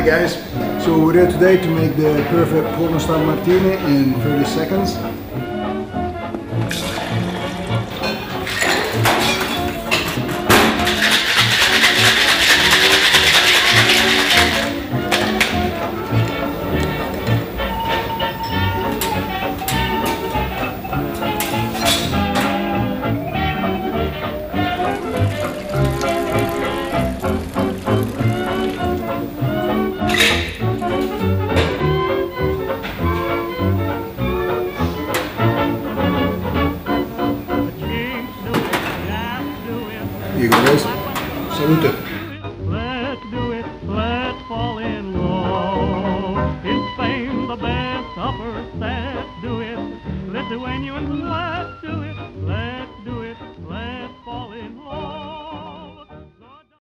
guys, so we're here today to make the perfect Portland style martini in 30 seconds. Here you go guys, salute. Let's do it, let's fall in love. In Spain the best supper, let's do it. Lithuania and